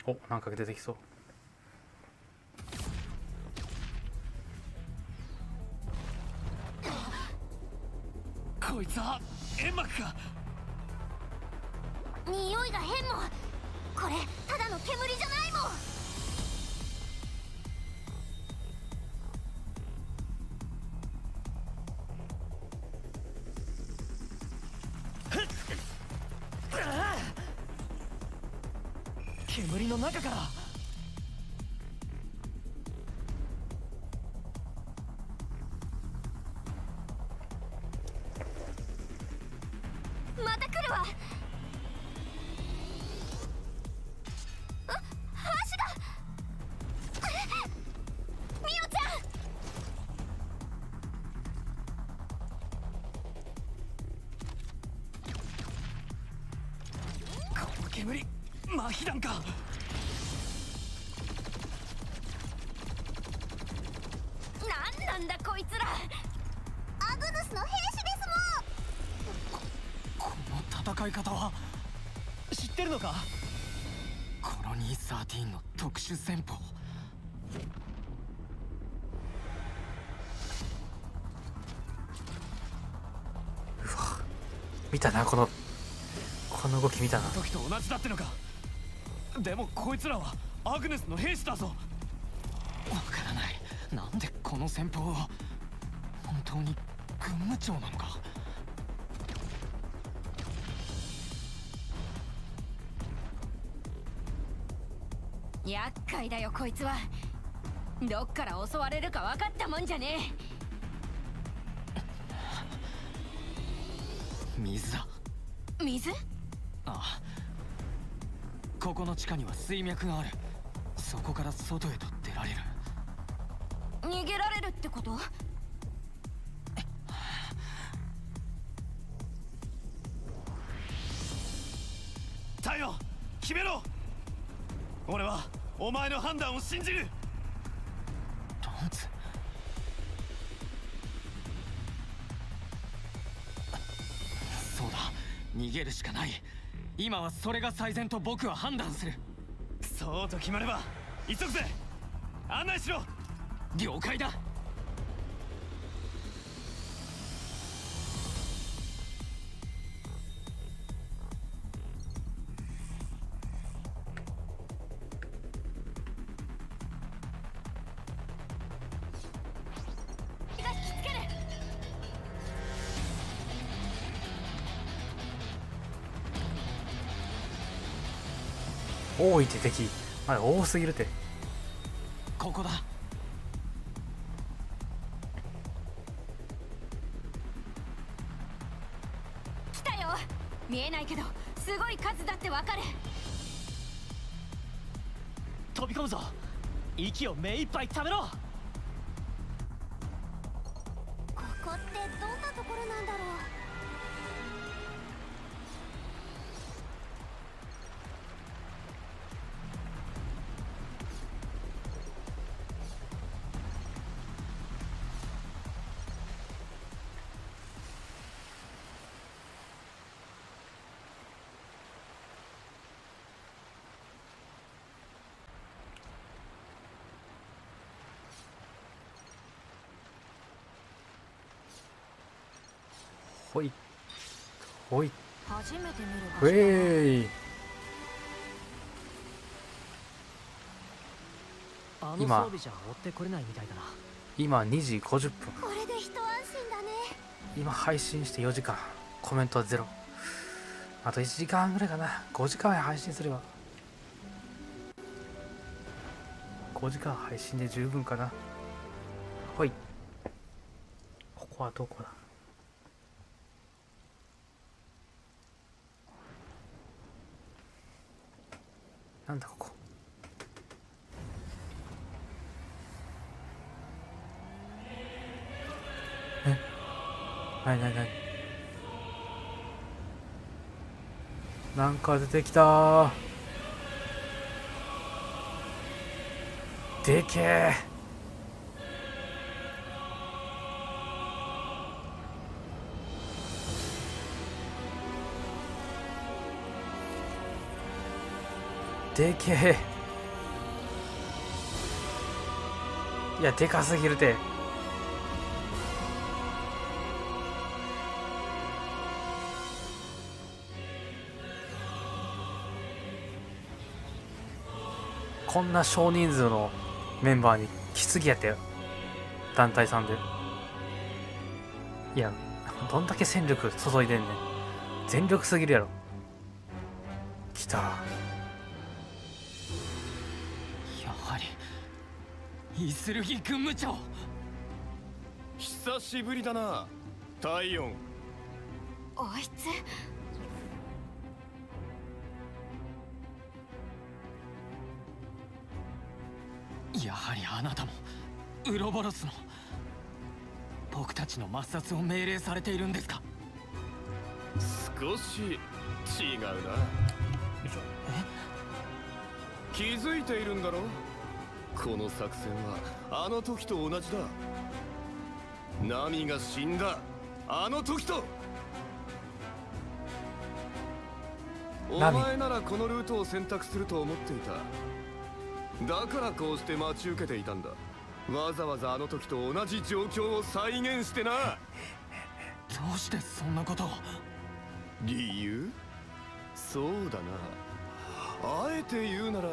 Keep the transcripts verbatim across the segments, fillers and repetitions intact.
お、なんか出てきそう。 こいつは煙幕か。 匂いが変も。これただの煙じゃないもん。 煙の中から。 また来るわ。あ、足が。ミオちゃん。この煙麻痺弾か。 なんなんだこいつら。アグヌスの兵士ですもん。 この戦い方は知ってるのか。コロニーじゅうさんの特殊戦法。 うわ、見たな、このこの動き見たな。 時と同じだってのか。でもこいつらはアグネスの兵士だぞ。わからない。なんでこの戦法を。本当に軍務長なのか。 厄介だよこいつは。どっから襲われるか分かったもんじゃねえ。水だ。 水？ ああ、ここの地下には水脈がある。そこから外へと出られる。 逃げられるってこと？ 太陽、決めろ。俺はお前の判断を信じる。ロンズ。そうだ、逃げるしかない。今はそれが最善と僕は判断する。そうと決まれば急ぐぜ。案内しろ。了解だ。 多いって敵。あれ多すぎるって。 ここだ。 来たよ。見えないけどすごい数だってわかる。 飛び込むぞ。息を目いっぱいためろ。 ここってどんなところなんだろう。 ほいほい。 初めて見るウェイ。 あの装備じゃ追ってこれないみたいだな。 今にじごじゅっぷん。 これで一安心だね。 今配信してよじかん、コメントはゼロ。あといちじかんぐらいかな。ごじかん配信すればごじかん配信で十分かな。ほい。ここはどこだ。なんだここ。え、なになになに。なんか出てきたー。でけえ。でけえ。 いやでかすぎるて。こんな少人数のメンバーに来すぎやったよ、団体さんで。いやどんだけ戦力注いでんねん。全力すぎるやろ。来た。 やはりイスルギ軍務長。 久しぶりだなタイオン。 あいつやはりあなたもウロボロスの。僕たちの抹殺を命令されているんですか？ 少し違うな。気づいているんだろ。この作戦はあの時と同じだ。ナミが死んだあの時と。おナミ前ならこのルートを選択すると思っていた。だからこうして待ち受けていたんだ。わざわざあの時と同じ状況を再現してな。 どうしてそんなことを？ 理由？そうだな。あえて言うなら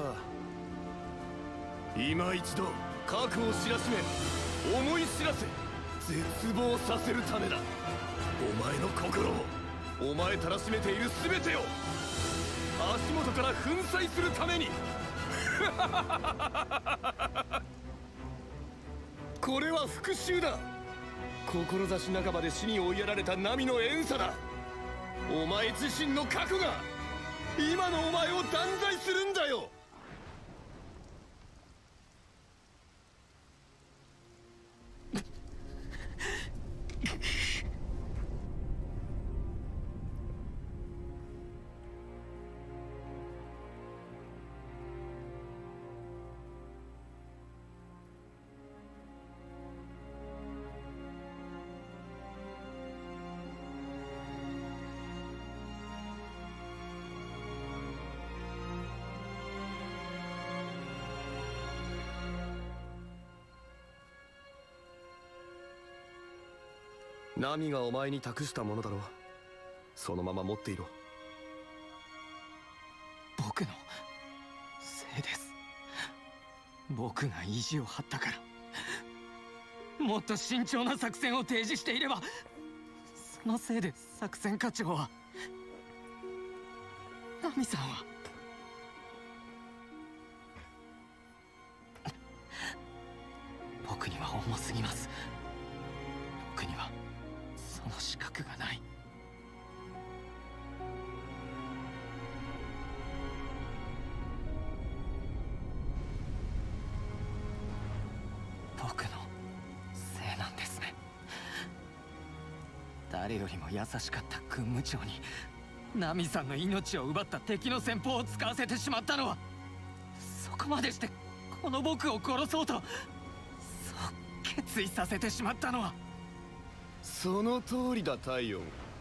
今一度覚悟を知らしめ、思い知らせ、絶望させるためだ。お前の心を、お前たらしめている全てを足元から粉砕するために。これは復讐だ。志半ばで死に追いやられたナミの怨嗟だ。お前自身の過去が今のお前を断罪するんだよ。ナミがお前に託したものだろう。そのまま持っていろ。 僕のせいです。僕が意地を張ったから。もっと慎重な作戦を提示していれば、そのせいで作戦課長は、ナミさんは僕には重すぎます。僕にはその資格がない。僕のせいなんですね。誰よりも優しかった軍務長にナミさんの命を奪った敵の戦法を使わせてしまったのは、そこまでしてこの僕を殺そうとそう決意させてしまったのは。 その通りだタイオン。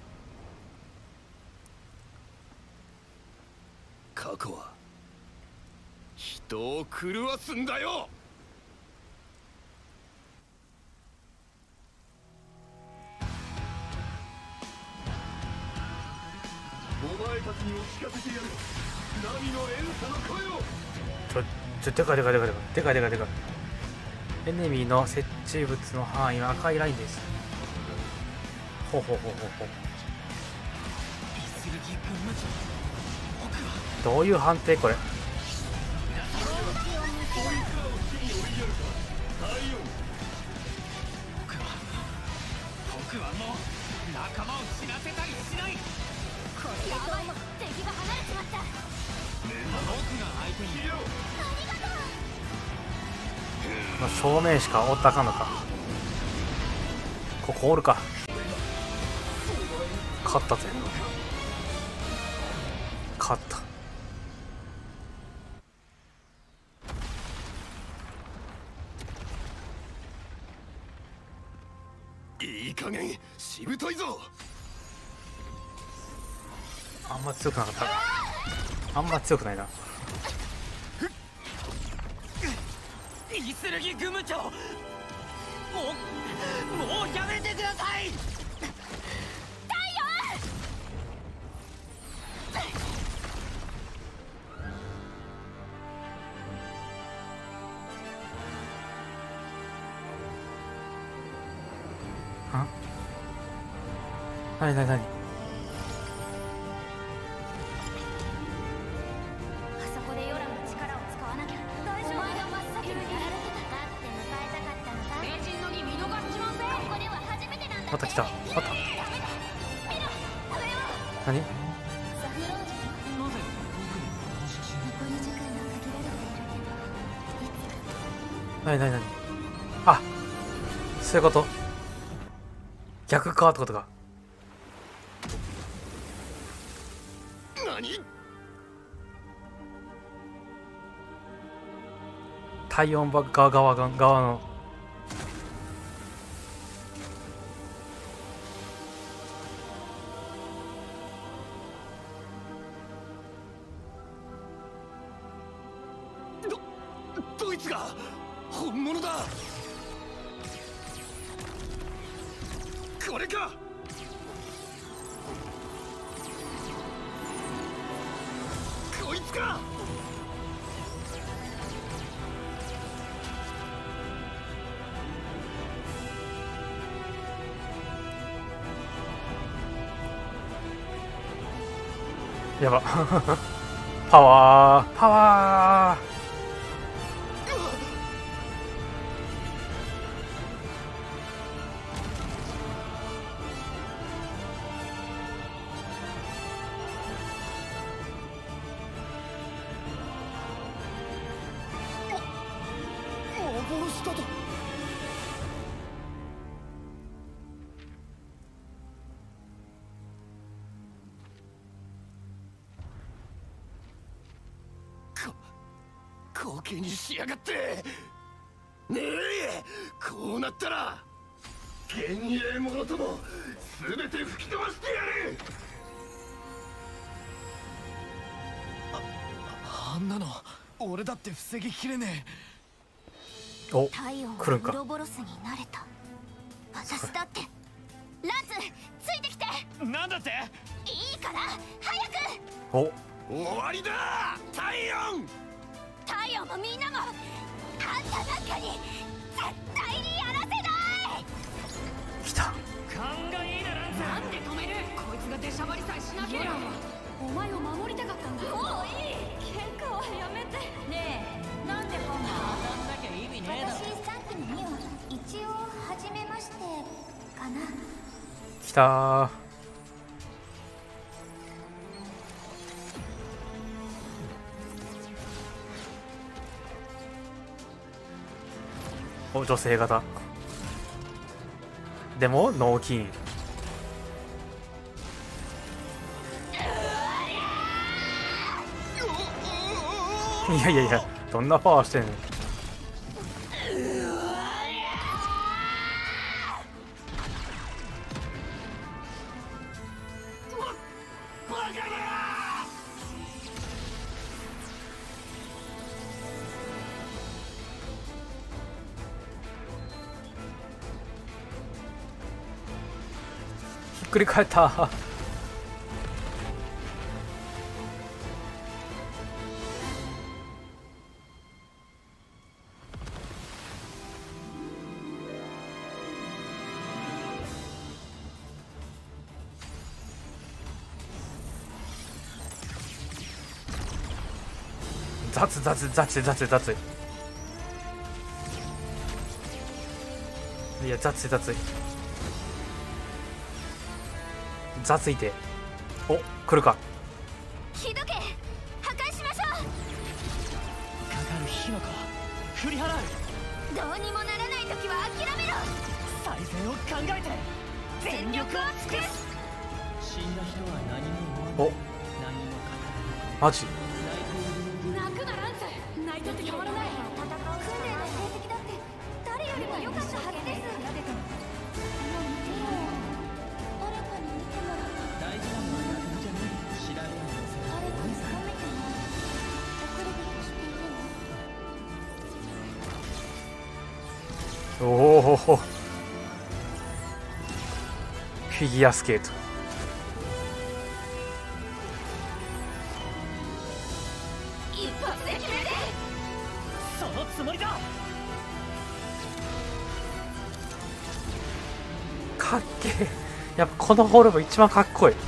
過去は人を狂わすんだよ。お前たちにも聞かせてやる。ナミの怨嗟の声を。 ちょちょでかいでかいでかいでかいでかいでかいでかい。エネミーの設置物の範囲は赤いラインです。ほうほうほうほうほう。どういう判定これ。 僕は僕はもう仲間を死なせたりしない。 これでどうも敵が離れちまった。 僕が相手に。 まあ、正面しかおったらあかんのか。ここおるか。勝ったぜ。勝った。 いい加減しぶといぞ。 あんま強くなかった。あんま強くないな。 イスルギグム長、もうもうやめてください。 あ、なになになに。 あそこでヨラの力を使わなきゃ大丈夫。お前が真っ先にやられてたかって迎えたかったのさ。名人の儀見逃しちまうぜ。ここでは初めてなんだって。 また来た。また。 ダメだ。見ろ、これは何？ サフロージュ。 なぜ残り時間が限られているけど、いつかなになになに。あ、そういうこと。逆かってことか。 何？ 体温バ側側側の。 どどいつが本物だ。これか。こいつか。 やば。パワーパワー。 幻だと。こ後継にしやがって。ねえ、こうなったら幻影者とも全て吹き飛ばしてやる。 あんなの俺だって防ぎきれねお、 体温来るんか。 がウロボロスになれた。私だってランツついてきて。 え。なんだって。 いいから早く。 お、 終わりだ体温。 太陽もみんなもあんたなんかに絶対にやらせない。 来た。 勘がいいなランツ。 なんで止める。こいつが出しゃばりさえしなければ。お前を守りたかったんだ。 もういい、喧嘩はやめて。 ねえ、なんでハンマー当たんなきゃ意味ねえだろ。 私さんきのみは一応初めましてかな。 来たー。お、女性型。でも脳筋。いやいやいや、どんなパワーしてんの。ひっくり返った。雑雑雑雑雑。いや雑い雑い雑いて。お、来るか。 ひどけ、破壊しましょかかる火の粉振り払う。 う。どうにもならない時は諦めろ。 最善を考えて全力を尽くす。 死んだ人は何も思わない。 お、 何も語らない。 マジ。 泣くなランツ。泣いたって変わらない。 戦う訓練の成績だって誰よりも良かったはずです。もう見てよ。誰かに見てもらう。 大事なのは役目じゃない。知られないせい。 誰かに褒めてもらう。送り引きしていいの。 おお、フィギュアスケート。 一発で決めて。 そのつもりだ。 かっけえ。やっぱこのフォルム一番かっこいい。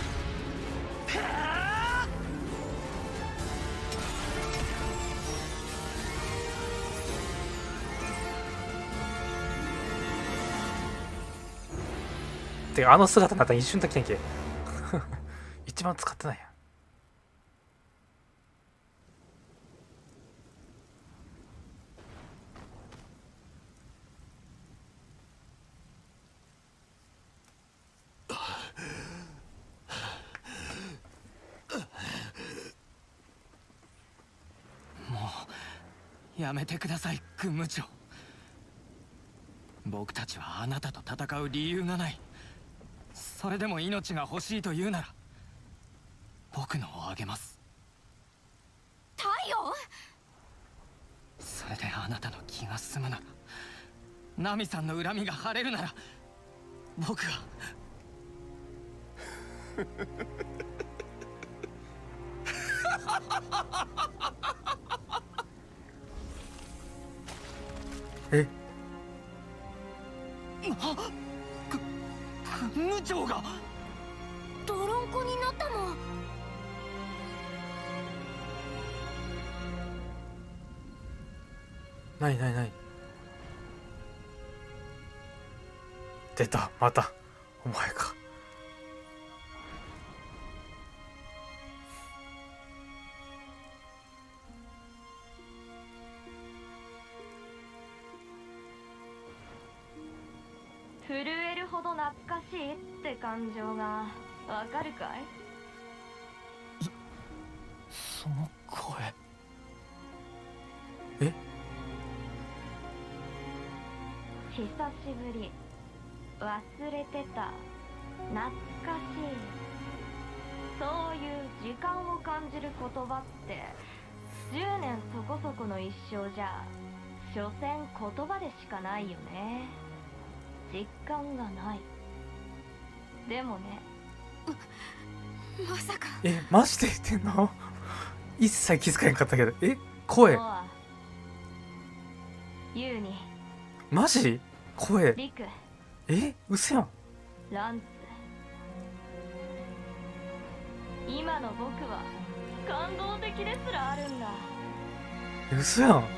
てかあの姿になったら一瞬だけんけ一番使ってないや。 やめてください、軍務長。僕たちはあなたと戦う理由がない。それでも命が欲しいというなら僕のをあげます。 太陽。 それであなたの気が済むなら、ナミさんの恨みが晴れるなら、僕はえあ、く軍務長が泥んこになったの。 なになになに。出た、またお前か。 震えるほど懐かしいって感情がわかるかい？ その声。 え？ 久しぶり、忘れてた、懐かしい、そういう時間を感じる言葉ってじゅうねんそこそこの一生じゃ所詮言葉でしかないよね。実感がない。でもね、 まさか。 え、マジで言ってんの？一切気づかへんかったけど。え、声ユウに、 マジ？声リク、 え、嘘やん。 ランツ、今の僕は感動的ですらあるんだ。 嘘やん。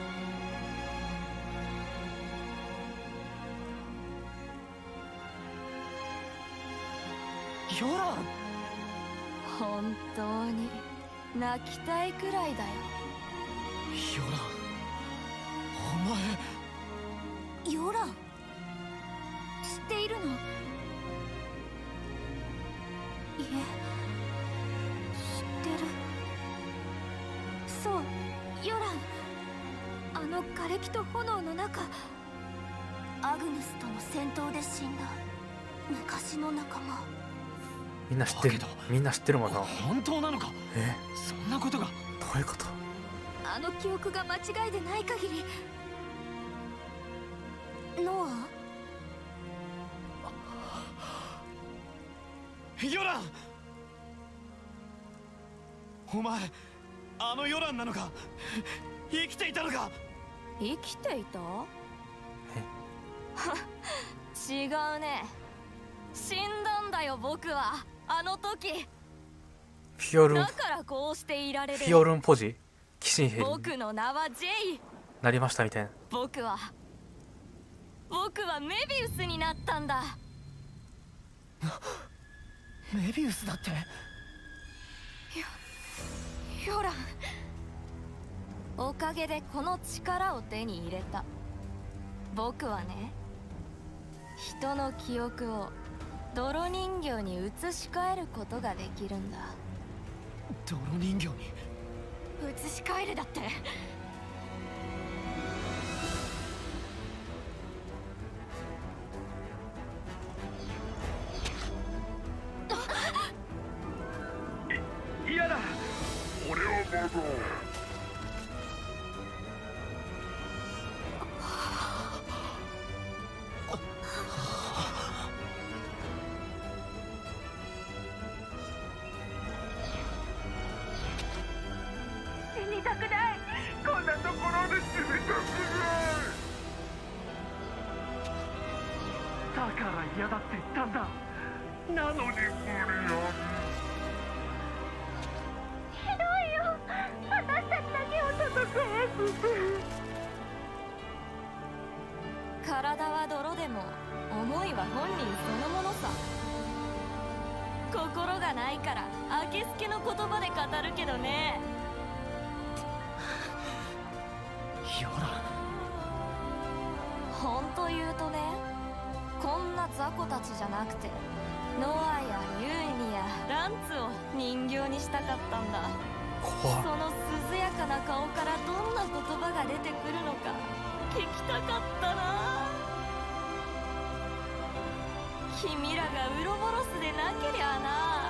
ヨラン。 本当に泣きたいくらいだよ。 ヨラン、お前。 ヨラン、知っているの？いえ、知ってる。そう、ヨラン、あの瓦礫と炎の中、アグネスとの戦闘で死んだ昔の仲間。 みんな知ってる。みんな知ってるもんな。 本当なのか？ え、 そんなことが。 どういうこと？ あの記憶が間違いでない限り。ノア？ ヨラン！お前、あのヨランなのか？生きていたのか？ 生きていた？違うね。死んだんだよ僕は、あの時。 フィオルン、 だからこうしていられる。 フィオルンポジ騎士兵に僕の名はジェイ。 なりましたみたいな。 僕は僕はメビウスになったんだ。 メビウスだって。 ヨラン、おかげでこの力を手に入れた。僕はね、人の記憶を泥人形に移し替えることができるんだ。 泥人形に移し替えるだって？ 嫌だ。俺はまだ。 たくない。こんなところで死にたくない。だから嫌だって言ったんだ。なのに無理やり。 ひどいよ、私たちだけを戦わせて。 体は泥でも思いは本人そのものさ。心がないからあけすけの言葉で語るけどね。 ヨラ、 ほんと言うとね、こんな雑魚たちじゃなくてノアやユーニやランツを人形にしたかったんだ。その涼やかな顔からどんな言葉が出てくるのか聞きたかったな。君らがウロボロスでなけりゃな。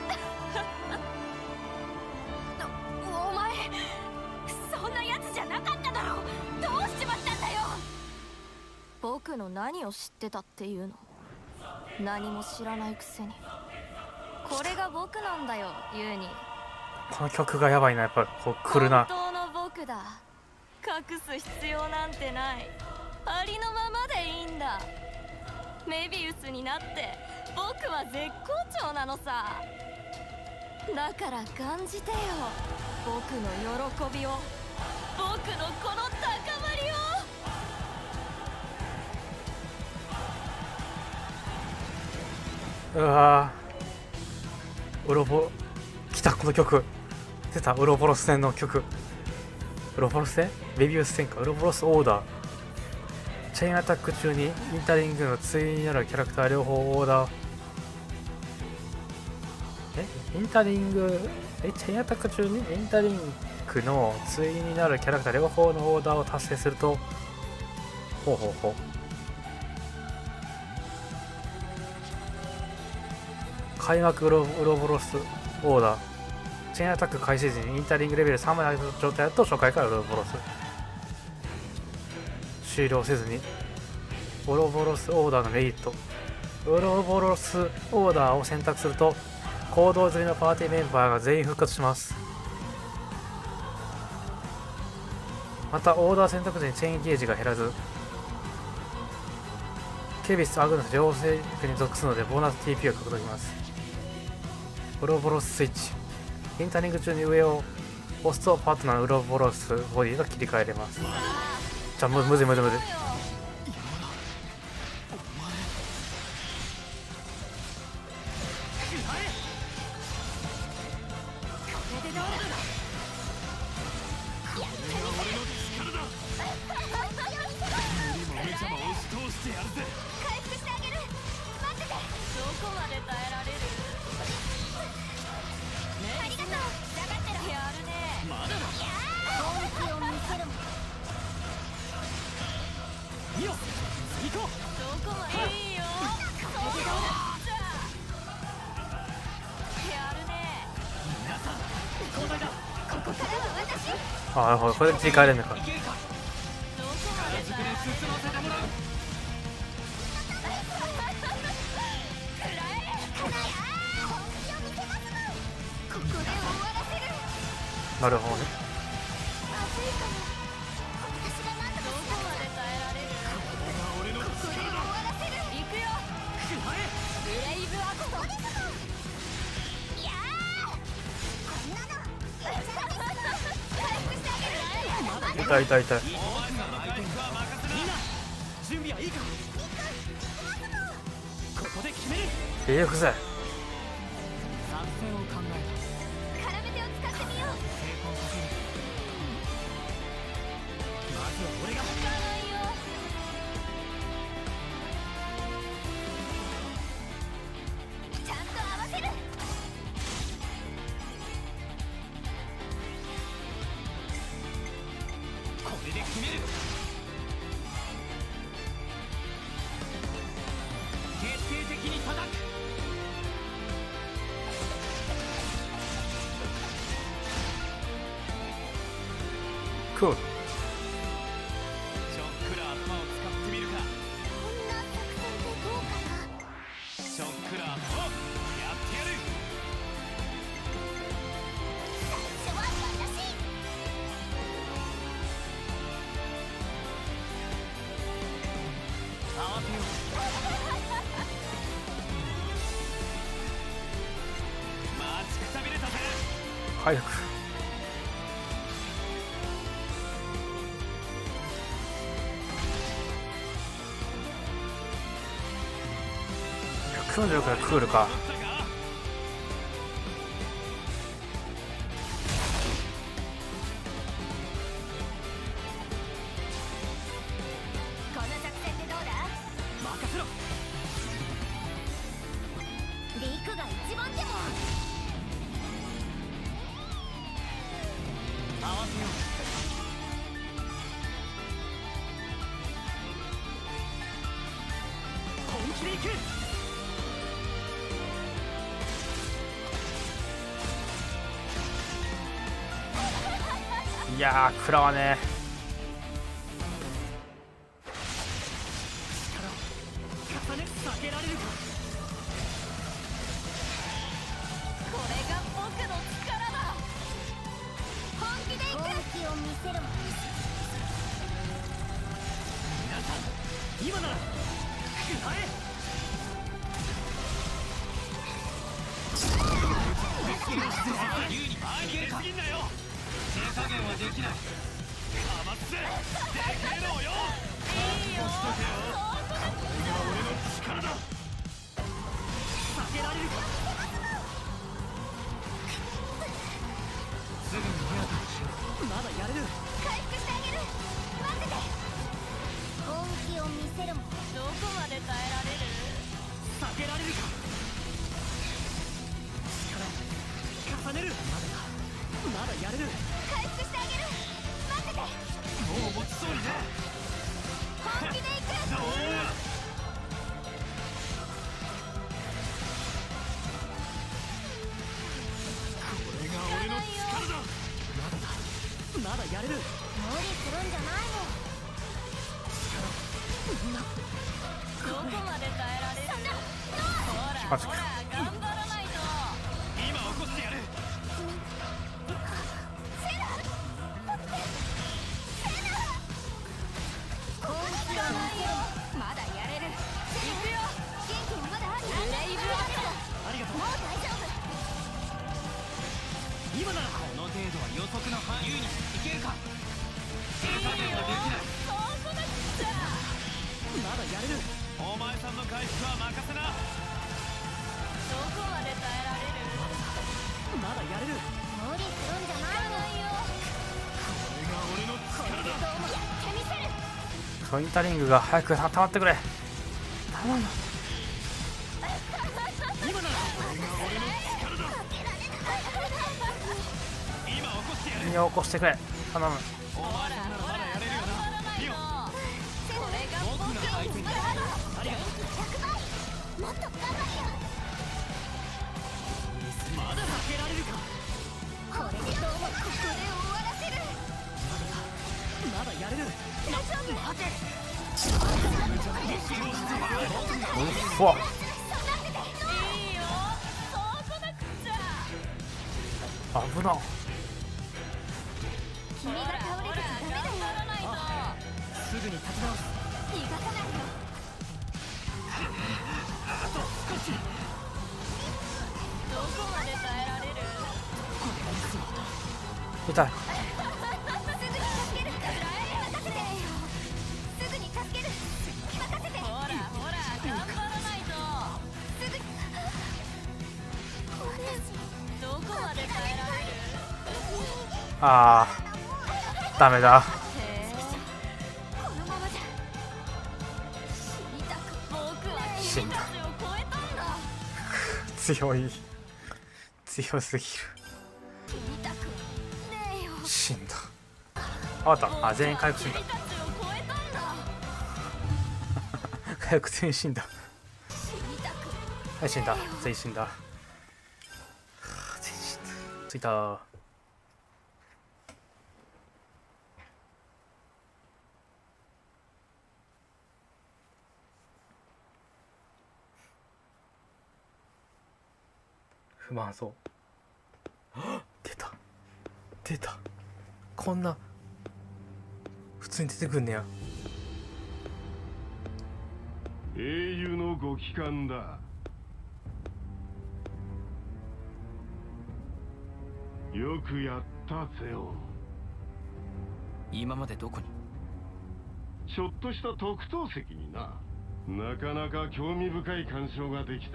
お、お前そんなやつじゃなかっただろ。どうしちまったんだよ。 僕の何を知ってたっていうの。何も知らないくせに。これが僕なんだよ、ユーニ。 この曲がやばいな。やっぱこう来るな。 本当の僕だ。隠す必要なんてない。ありのままでいいんだ。メビウスになって僕は絶好調なのさ。だから感じてよ、僕の喜びを、僕のこの高まりを。 うわー、ウロボ来た。この曲出た。ウロボロス戦の曲。ウロボロス戦ベビウス戦か。ウロボロスオーダー。チェーンアタック中にインタリングの対になるキャラクター両方オーダー。えインタリングえチェーンアタック中にインタリングの対になるキャラクター両方のオーダーを達成すると、ほうほうほう。開幕ウロウロボロスオーダー。チェーンアタック開始時にインタリングレベルさんまで上げた状態だと初回からウロボロス。終了せずにウロボロスオーダーのメリット。ウロボロスオーダーを選択すると行動済みのパーティーメンバーが全員復活します。またオーダー選択時にチェーンゲージが減らず、ケビスとアグネス両勢力に属するのでボーナス ティーピー を獲得します。ウロボロススイッチ。インタリング中に上を押すとパートナーのウロボロスボディが切り替えれます。じゃあむむずいむずいむずい。あ、なるほど、これで切り替えれるのか。なるほどね。痛い痛い痛い。ええくぜ。クール。 最初は私。 早く。ひゃくよんじゅうろくでクールか。 この作戦でどうだ？ 任せろ。 リクが一番手も合わせよう。本気でいく。 いやー食らわね重ね避けられるか。 これが僕の力だ。本気でいく。 本気を見せるもん。 皆さん今なら食らえ。竜に前に出すぎんなよ。手加減はできない。かまってでけえのよ。 いいよ。 これが俺の力だ。避けられるか。すぐに手当てしよう。まだやれる。 回復してあげる。待ってて。本気を見せるもん。 どこまで耐えられる？ 避けられるか。力を重ねる。まだだ。まだやれる。 回復してあげる。待ってて。 もう落ちそうにね。 本気でいく。 どうだ。これが俺の力だ。まだだ。まだやれる。 無理するんじゃないもん。 どこまで耐えられる？ほらマジかほら頑張らないと。 今起こしてやる。 本気を見せるもん。まだやれる。 行くよ。 元気まだある。 ブレイブアップ。 ありがとう。 もう大丈夫。 今ならこの程度は予測の範囲にいけるか。手加減はできない。 そうこなくちゃ。 まだやれる。お前さんの回復は任せな。 どこまで耐えられる？ まだやれる。 無理するんじゃないもん。 これが俺の力だ。 どうもやってみせる。 トインタリングが早くたまってくれ。頼む。 今ならこれが俺の力だ。今起こしてやる。 身を起こしてくれ。頼む。 お前さんならまだやれるよな。リオン。 これが僕の相手に。ありがとう。 もっと頑張れよ。 まだ避けられるか。 これでどうもここで終わらせる。 まだやれる。 大丈夫。待て。 うっふわ。 いいよ。そうこなくちゃ。 危な。 君が倒れてちゃダメだよ。 頑張らないと。 すぐに立ち直す。 逃がさないよ。 あと少し。 どこまで耐えられる？ 痛い。 すぐに助ける。任せてよ。すぐに助ける。任せて。 ほらほら頑張らないと。 すぐに。 どこまで耐えられる？ あーダメだ。 へえ。 このままじゃ死にたく僕は死んだ。 君たちを超えたんだ。 強い。強すぎる。 死にたくねえよ。 死んだ。あったあ全員回復死んだ。 君たちを超えたんだ。 回復全員死んだ。 死にたくはい死んだ。全員死んだ。はあ全員死んだ。ついた。不満そう。はっ出た出た。こんな普通に出てくんねや。 英雄のご帰還だ。 よくやったゼオ。 今までどこに？ ちょっとした特等席にな。なかなか興味深い鑑賞ができた。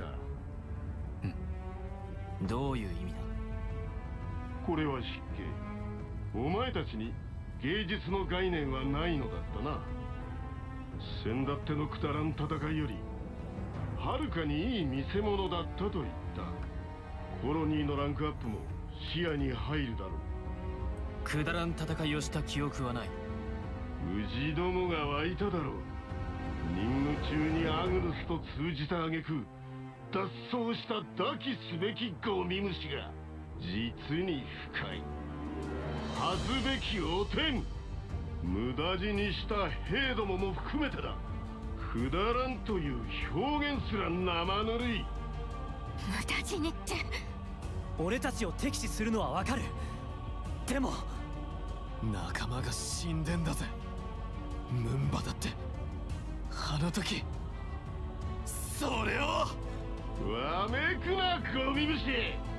うん。どういう意味だ？ これは失敬。お前たちに芸術の概念はないのだったな。先だってのくだらん戦いよりはるかにいい見せ物だったと言った。コロニーのランクアップも視野に入るだろう。 くだらん戦いをした記憶はない。 氏どもが湧いただろう。任務中にアグルスと通じた挙句脱走した抱きすべきゴミ虫が実に深い。恥ずべき汚点、無駄死にした兵どもも含めてだ。くだらんという表現すら生ぬるい。 無駄死にって。 俺たちを敵視するのはわかる。でも仲間が死んでんだぜ。ムンバだってあの時それを。 わめくなゴミ虫。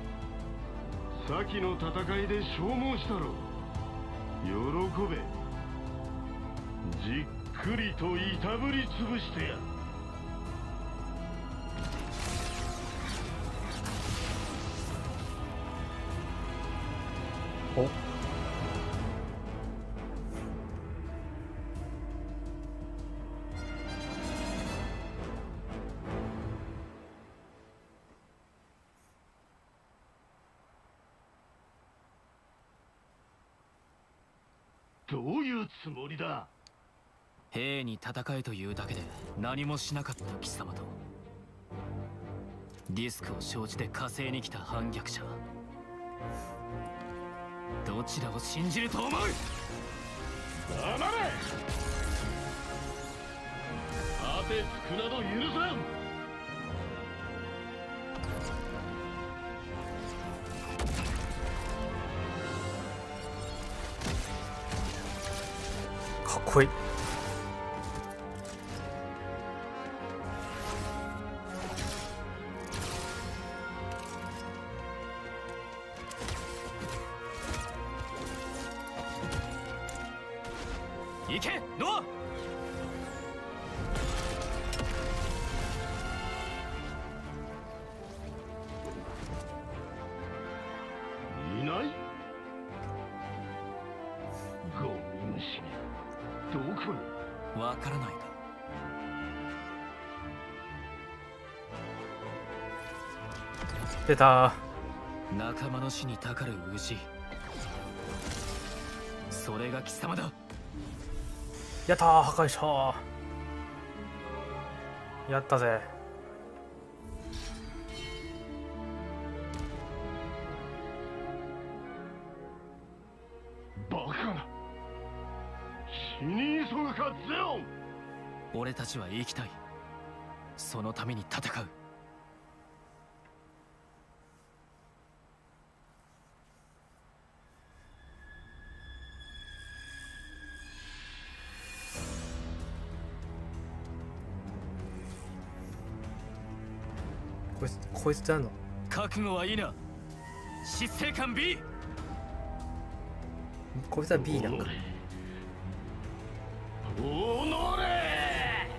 先の戦いで消耗したろ。喜べ。じっくりといたぶりつぶしてやる。 おどういうつもりだ。 兵に戦えというだけで何もしなかった貴様とリスクを承知で火星に来た反逆者、どちらを信じると思う？ 黙れ。果てつくなど許さん。 かっこいい。 行けノア。 いない。ゴミ虫、どこに？ わからないか。 出た。 仲間の死にたかる氏、それが貴様だ。 やったー、破壊したー。やったぜ。 バカな。死に急ぐかゼオン。 俺たちは生きたい。そのために戦う。 こいつ、こいつってなんの？ 覚悟はいいな。執政官 B。 こいつは B なんか。 おのれ。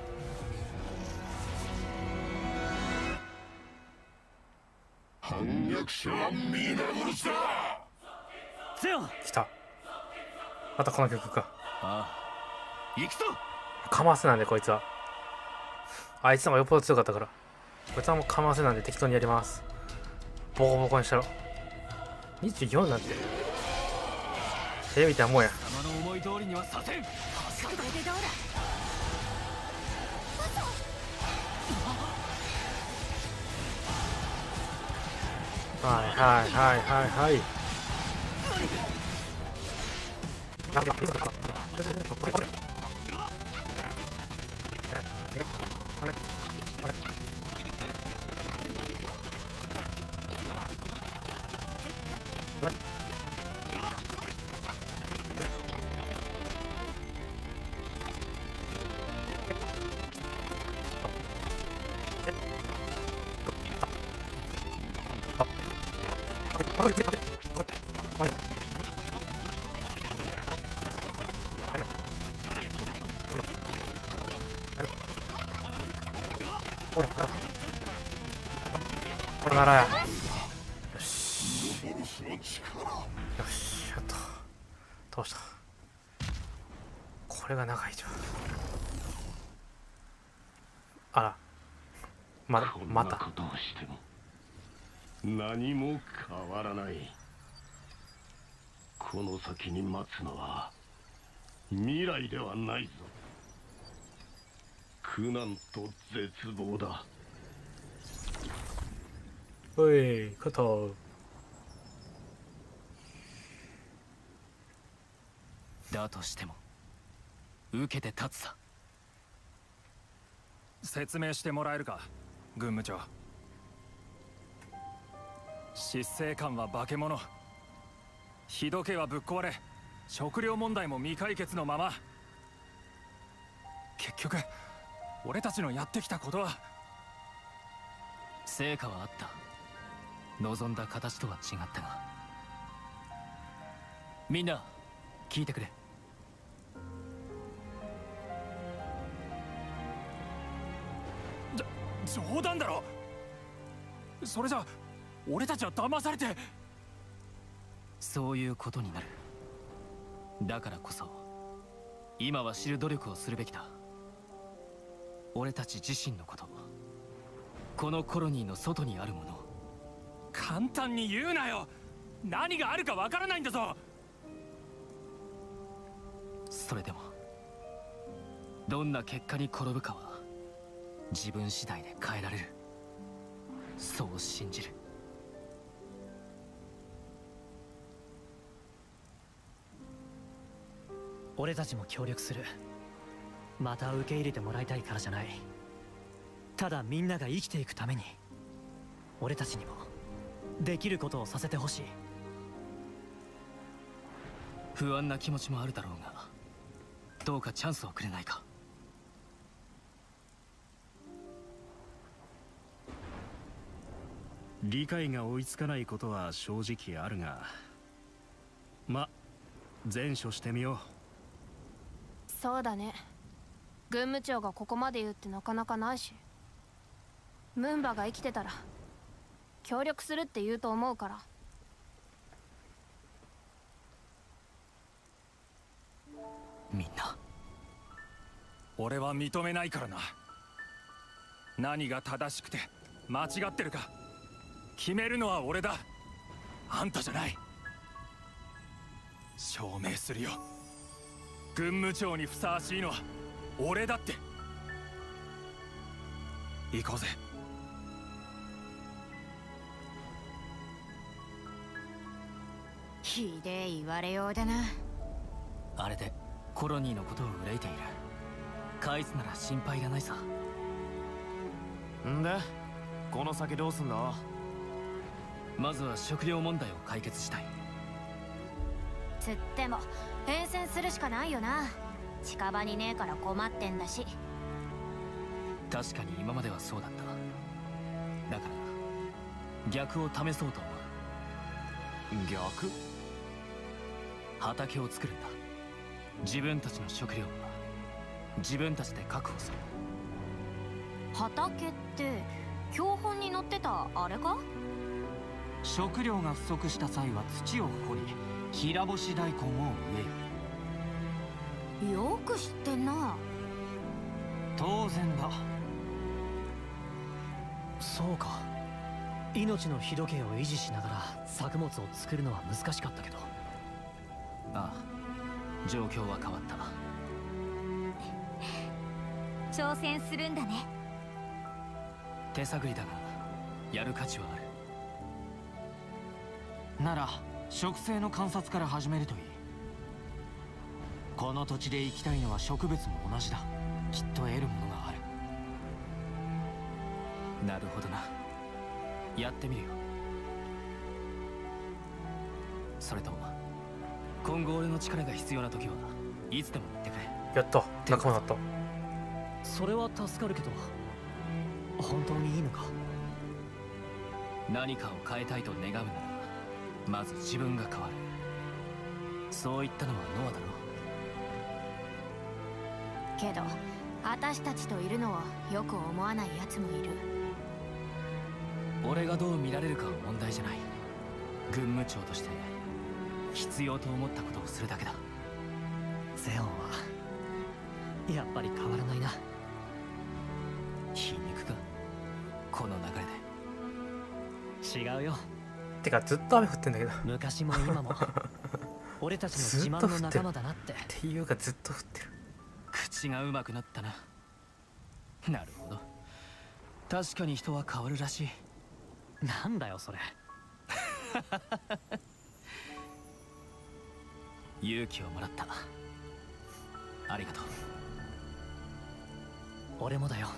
反逆者は皆殺しだ。 ゼオン。 来た。またこの曲か。 ああ、行くぞ。 かませなんでこいつは。あいつの方がよっぽど強かったから。こいつはもうかませなんで適当にやります。ボコボコにしたろ。にじゅうよんなんてテレビってもんや。 貴様の思い通りにはさせん。 はいはいはいはいはい。 はいほらほらほらならや。よしよし、やっとどうした。これが長いじゃん。あらまだまた。 こんなことをしても何も変わらない。この先に待つのは未来ではないぞ。苦難と絶望だ。 おい肩。 だとしても受けて立つさ。 説明してもらえるか、軍務長。執政官は化け物、日時計はぶっ壊れ、食料問題も未解決のまま。結局俺たちのやってきたことは。 成果はあった。望んだ形とは違ったが。みんな聞いてくれ。 冗談だろ。それじゃ俺たちは騙されて。 そういうことになる。だからこそ今は知る努力をするべきだ。俺たち自身のこと、このコロニーの外にあるもの。 簡単に言うなよ。何があるかわからないんだぞ。 それでもどんな結果に転ぶかは自分次第で変えられる。そう信じる。 俺たちも協力する。また受け入れてもらいたいからじゃない。ただみんなが生きていくために俺たちにもできることをさせてほしい。 不安な気持ちもあるだろうが、どうかチャンスをくれないか。 理解が追いつかないことは正直あるが、ま、善処してみよう。 そうだね。軍務長がここまで言うってなかなかないし、ムンバが生きてたら協力するって言うと思うから。 みんな、 俺は認めないからな。何が正しくて間違ってるか決めるのは俺だ。あんたじゃない。証明するよ。軍務長にふさわしいのは俺だって。行こうぜ。 ひでえ言われようだな。 あれでコロニーのことを憂いている。カイツなら心配いらないさ。 んでこの先どうすんだ。 まずは食料問題を解決したい。 つっても変遷するしかないよな。近場にねえから困ってんだし。 確かに今まではそうだった。だから逆を試そうと思う。 逆？ 畑を作るんだ。自分たちの食料は自分たちで確保する。 畑って標本に載ってたあれか？ 食料が不足した際は土を掘り平干し大根を植える。 よく知ってんな。 当然だ。 そうか。命の日時計を維持しながら作物を作るのは難しかったけど。 ああ、状況は変わった。 挑戦するんだね。 手探りだがやる価値はある。 なら植生の観察から始めるといい。この土地で生きたいのは植物も同じだ。きっと得るものがある。 なるほどな。やってみるよ。それと今後俺の力が必要な時はいつでも言ってくれ。 やった、仲間だった。 それは助かるけど本当にいいのか。 何かを変えたいと願うならまず自分が変わる。 そう言ったのはノアだろ。 けど私たちといるのをよく思わない奴もいる。 俺がどう見られるかは問題じゃない。軍務長として必要と思ったことをするだけだ。 ゼオンはやっぱり変わらないな。 皮肉か、この流れで。 違うよ。 てかずっと雨降ってんだけど。 昔も今も俺たちの自慢の仲間だなって。 っていうかずっと降ってる。 口がうまくなったな。なるほど、確かに人は変わるらしい。 なんだよそれ。 勇気をもらった。ありがとう。 俺もだよ。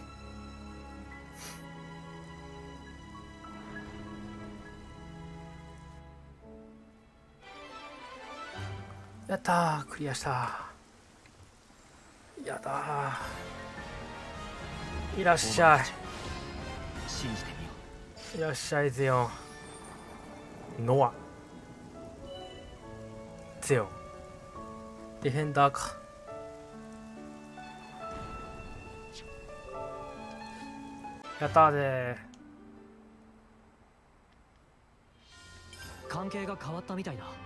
やったー、クリアしたー。やだー。いらっしゃい。 信じてみよう。いらっしゃいゼオン。ノア。ゼオン。ディフェンダーか。やったーでー。関係が変わったみたいだ。